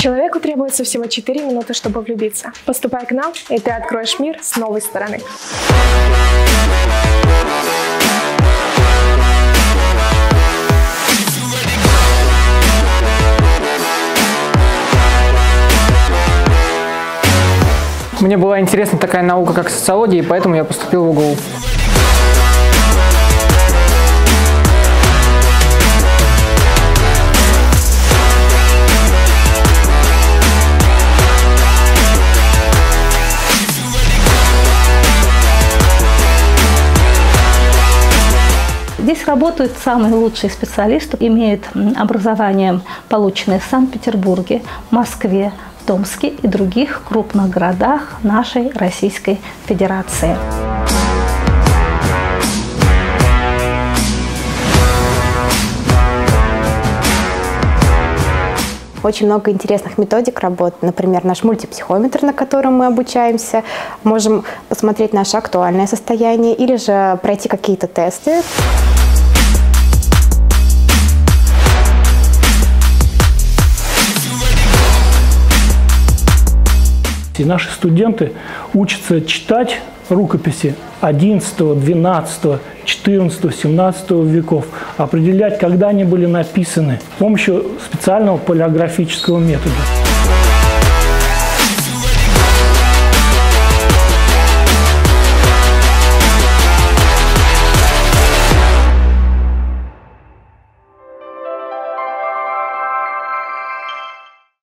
Человеку требуется всего 4 минуты, чтобы влюбиться. Поступай к нам, и ты откроешь мир с новой стороны. Мне была интересна такая наука, как социология, и поэтому я поступил в УГУ. Здесь работают самые лучшие специалисты, имеют образование, полученное в Санкт-Петербурге, Москве, Томске и других крупных городах нашей Российской Федерации. Очень много интересных методик работы. Например, наш мультипсихометр, на котором мы обучаемся. Можем посмотреть наше актуальное состояние или же пройти какие-то тесты. И наши студенты учатся читать рукописи XI, XII, XIV, XVII веков, определять, когда они были написаны с помощью специального палеографического метода.